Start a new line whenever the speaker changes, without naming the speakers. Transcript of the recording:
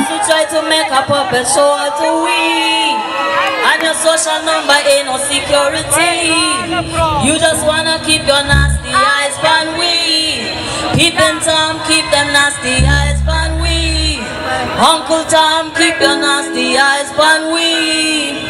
to try to make a puppet show to we. And your social number ain't no security. You just wanna keep your nasty eyes on we. Peeping Tom, keep them nasty eyes on we. Uncle Tom, keep your nasty eyes on we.